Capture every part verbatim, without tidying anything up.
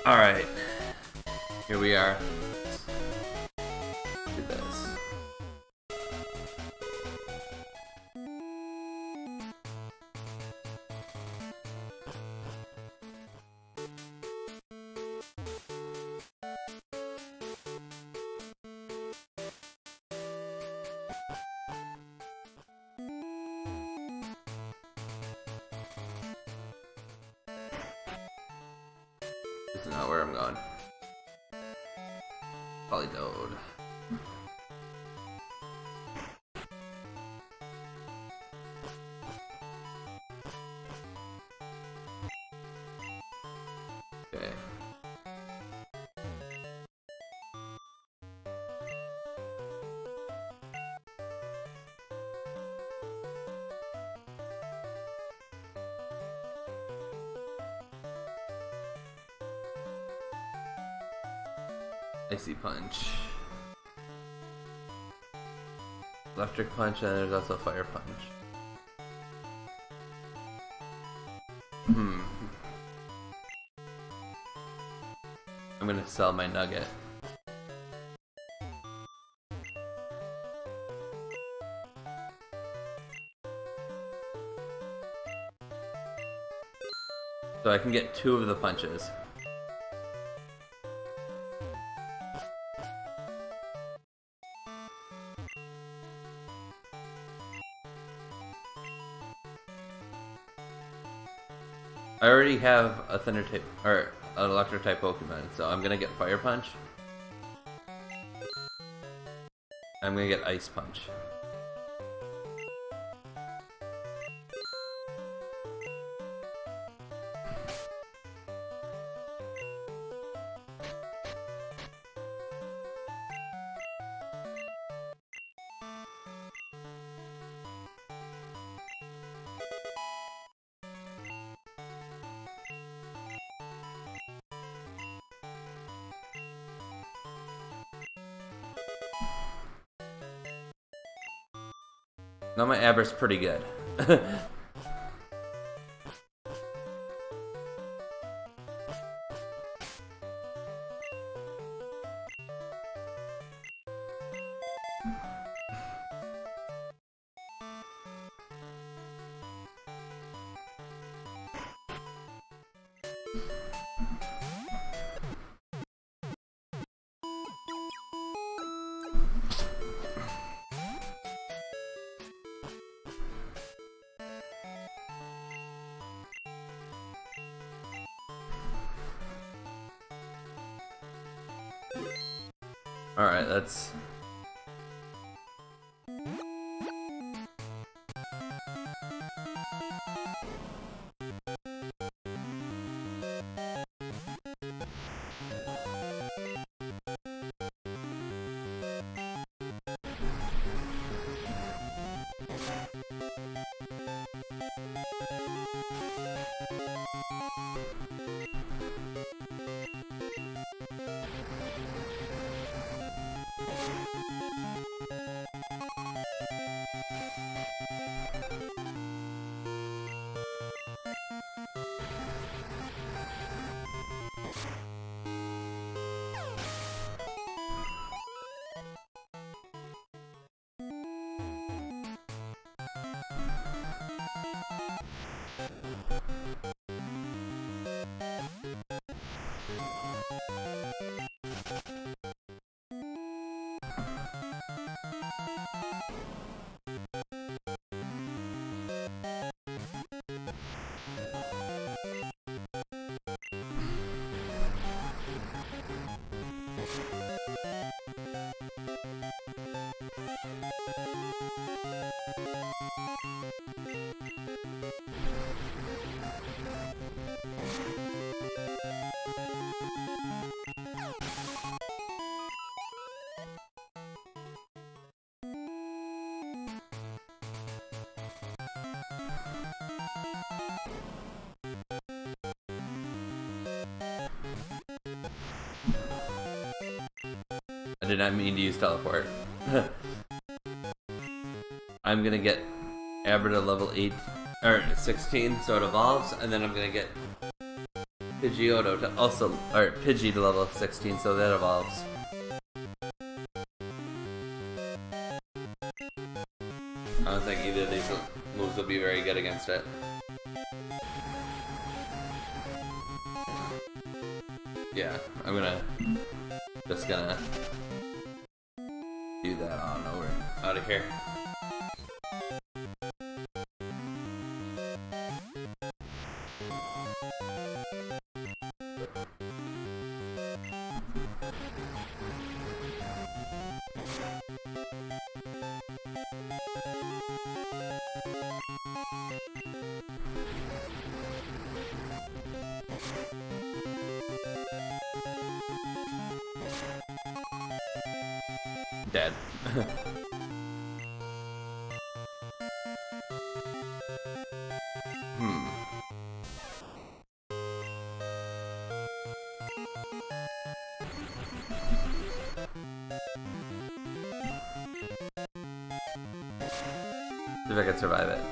Alright. Here we are. Do this. This is not where I'm going. Polydode. Okay. Icy punch. Electric punch, and there's also fire punch. Hmm. I'm gonna sell my nugget. So I can get two of the punches. I already have a thunder type or an electric type Pokemon, so I'm gonna get fire punch. I'm gonna get ice punch. Now my Aber's pretty good. Alright, that's... I did not mean to use teleport. I'm gonna get Aber to level eight or sixteen, so it evolves, and then I'm gonna get Pidgeotto to also, or Pidgey to level sixteen, so that evolves. I don't think either of these moves will be very good against it. Yeah, I'm gonna just gonna do that on over out of here. Dead. Hmm. See if I can survive it.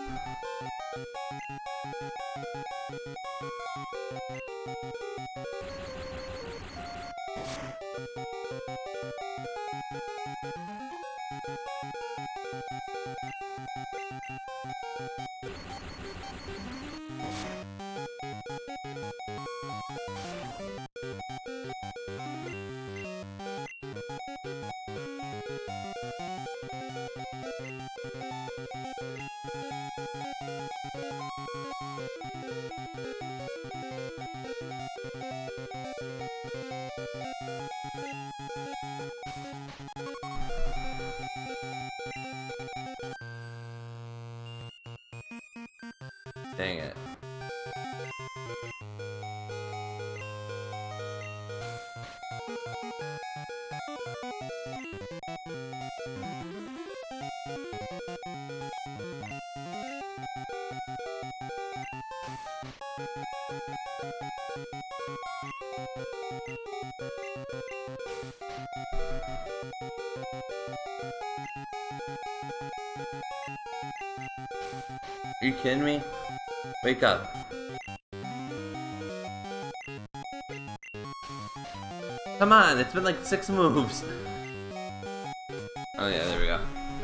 Dang it. Are you kidding me? Wake up. Come on, it's been like six moves. Oh yeah, there we go.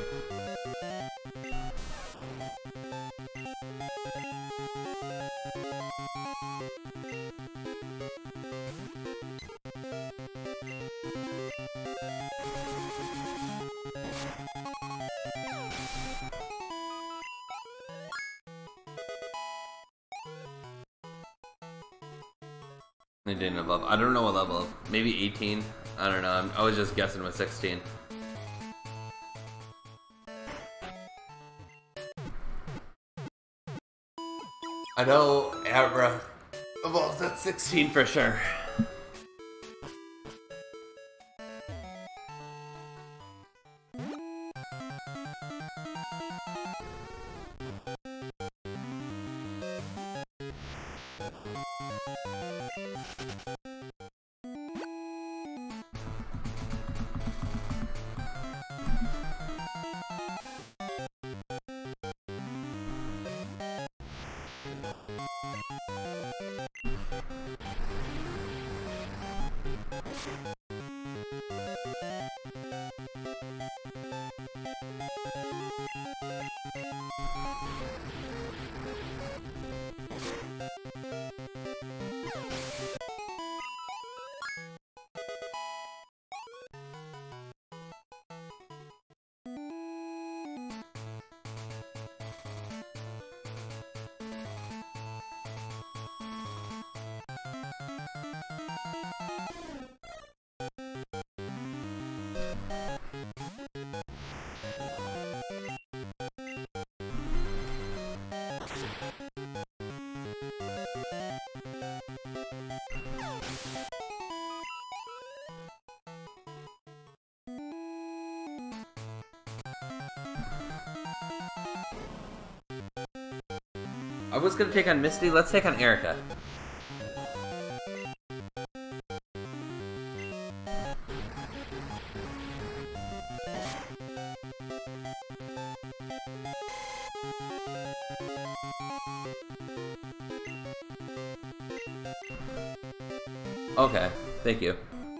They didn't have level. I don't know what level. Maybe eighteen. I don't know. I'm, I was just guessing with sixteen. I know Abra evolves at sixteen for sure. I was gonna take on Misty, let's take on Erica. Okay, thank you.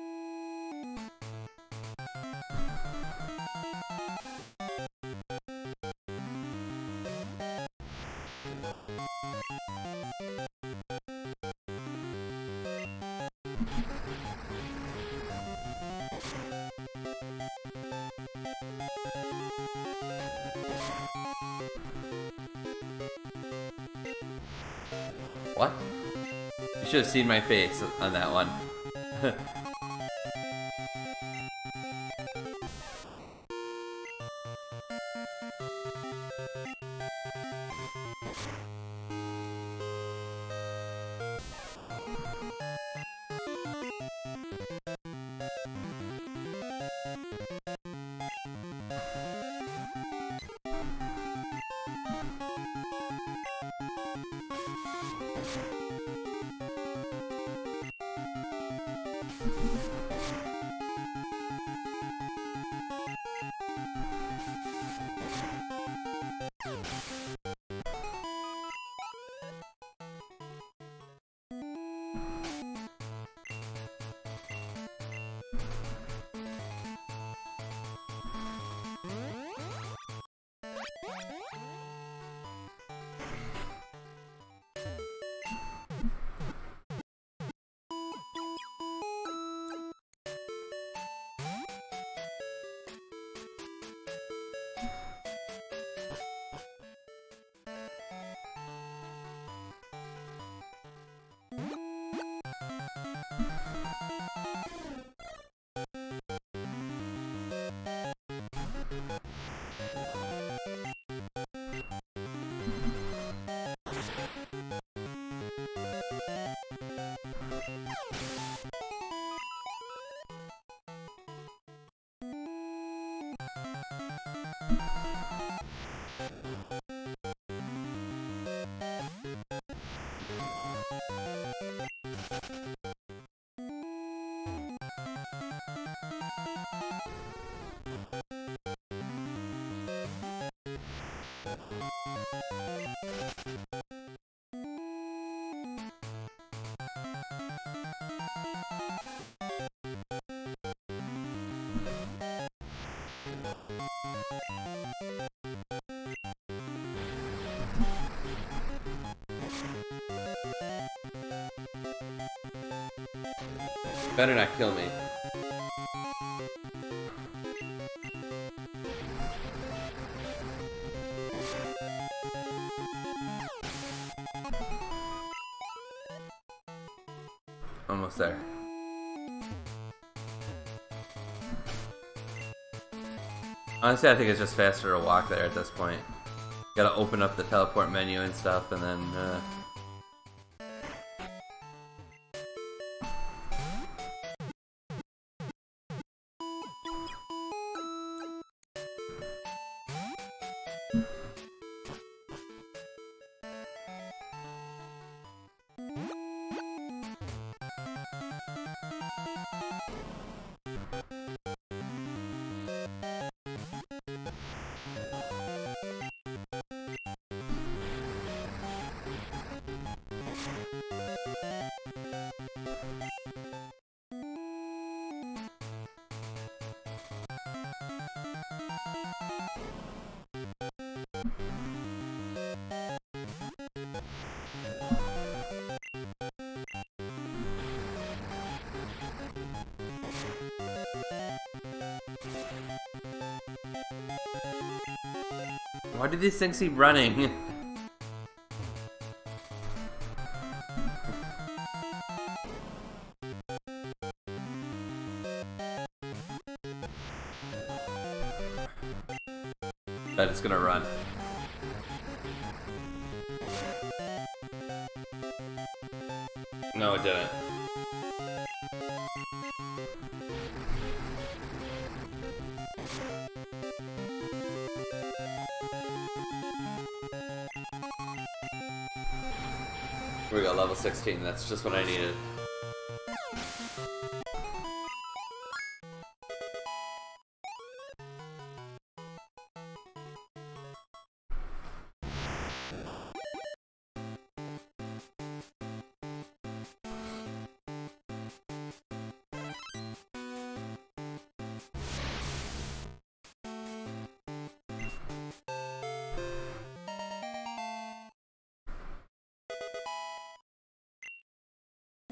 What? You should have seen my face on that one. Better not kill me. Almost there. Honestly, I think it's just faster to walk there at this point. Gotta open up the teleport menu and stuff, and then, uh... Why do these things keep running? Bet it's gonna run. No, it didn't. Here we go, level sixteen. That's just what I needed.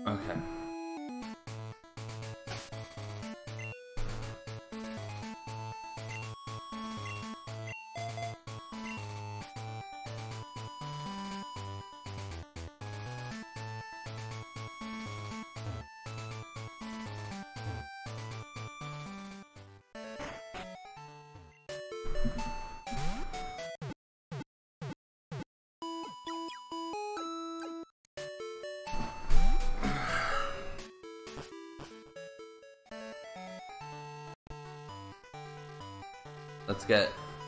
Okay. Let's get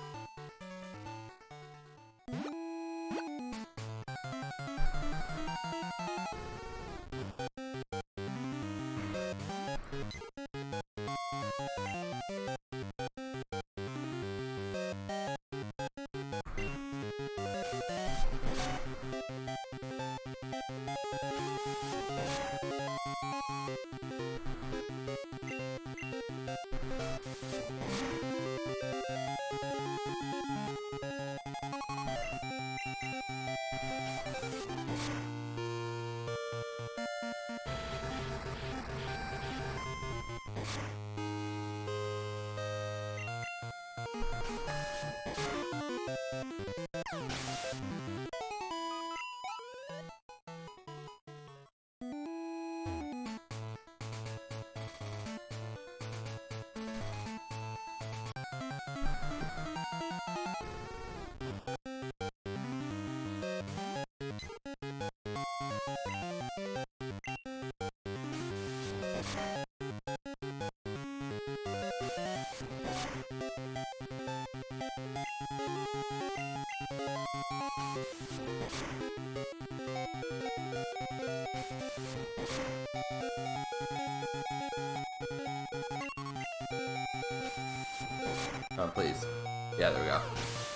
Oh, please. Yeah, there we go.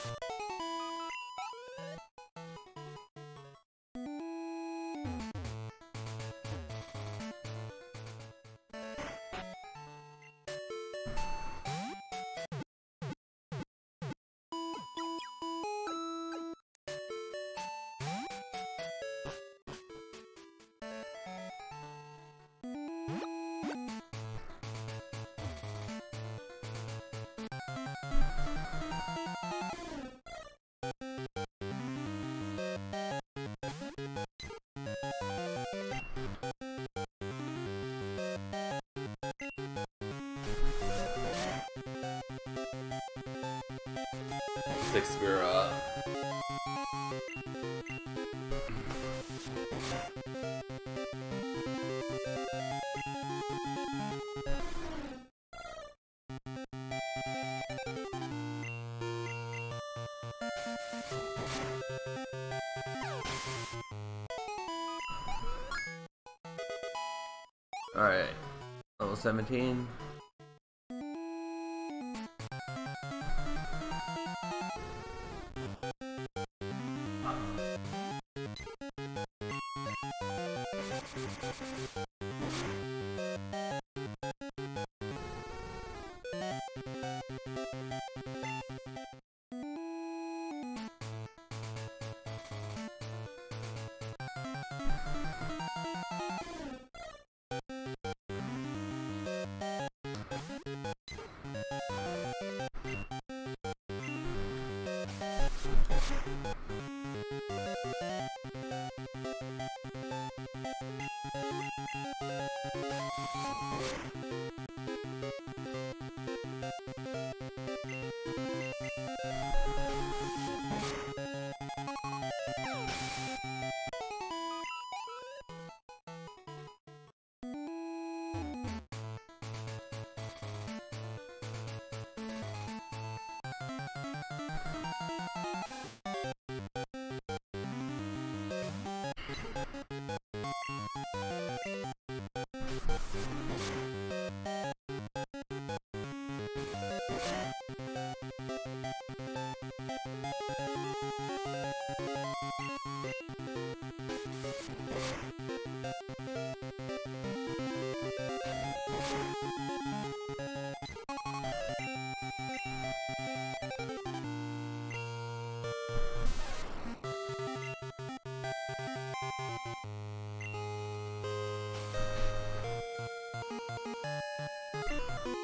Six spear up. Alright. Level seventeen.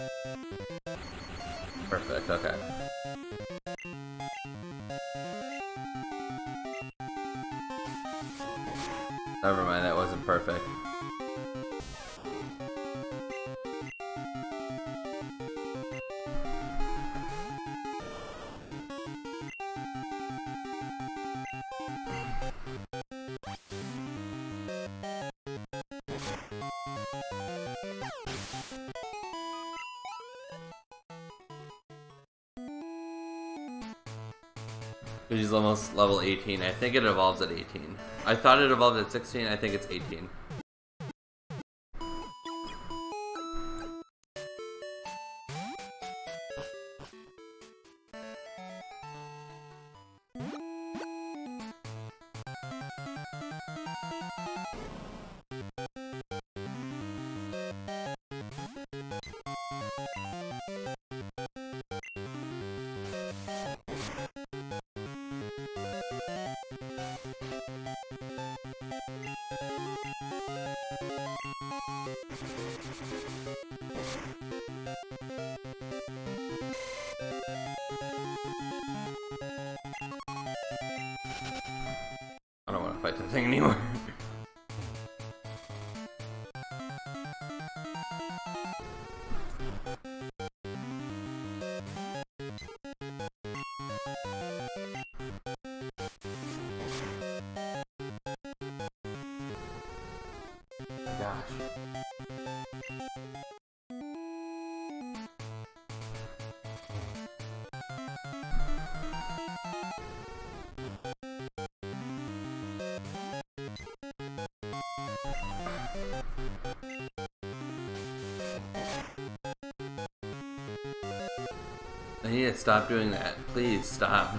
Perfect, okay. Never mind, that wasn't perfect. She's almost level eighteen. I think it evolves at eighteen. I thought it evolved at sixteen. I think it's eighteen. I don't want to fight the thing anymore. Gosh. I need to stop doing that. Please stop.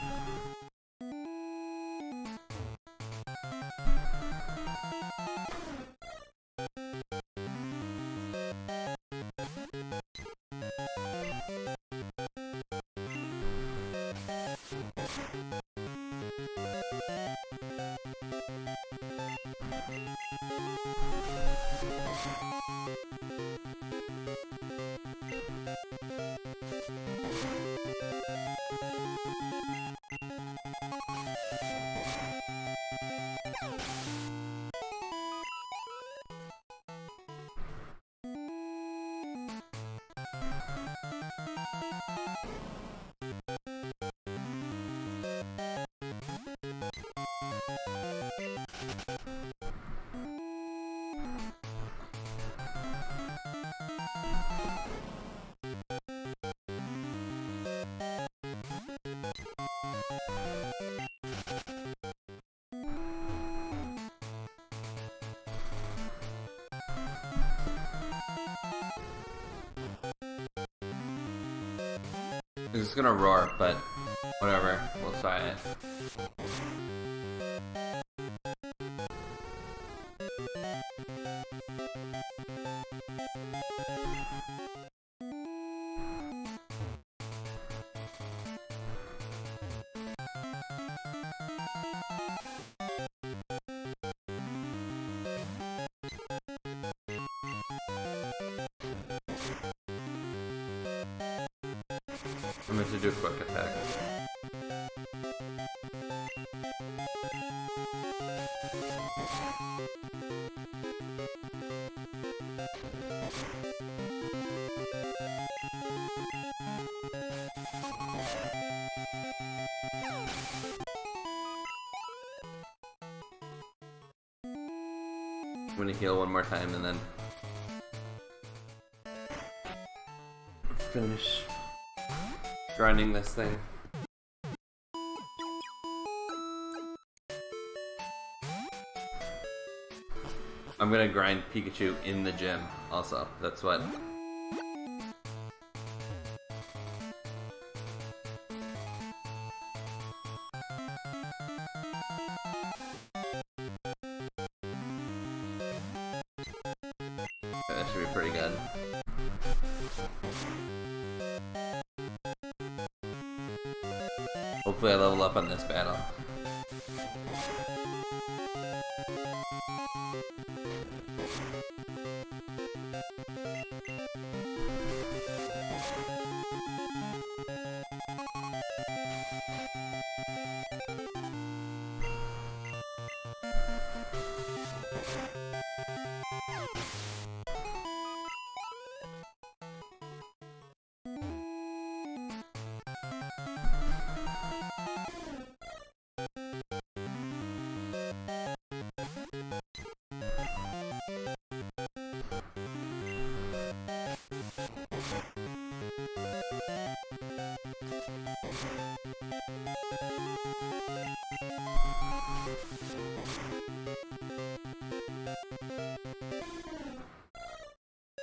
It's just gonna roar, but whatever. We'll try it. I'm going to do a quick attack. I'm going to heal one more time and then finish grinding this thing. I'm gonna grind Pikachu in the gym also. That's what. That should be pretty good. Hopefully I level up on this battle.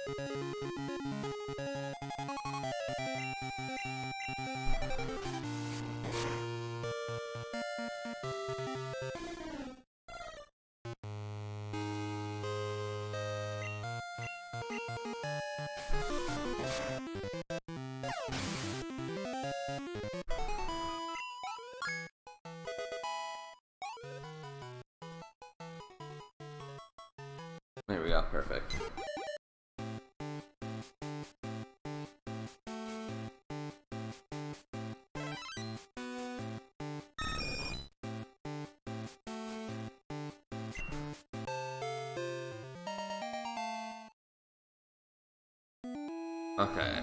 There we go, perfect. Okay.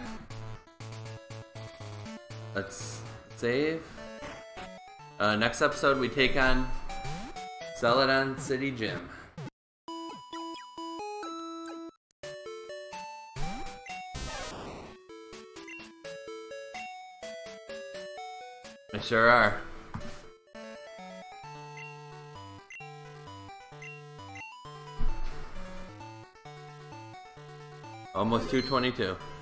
Let's save. Uh, next episode we take on Celadon City Gym. They sure are. Almost two twenty-two.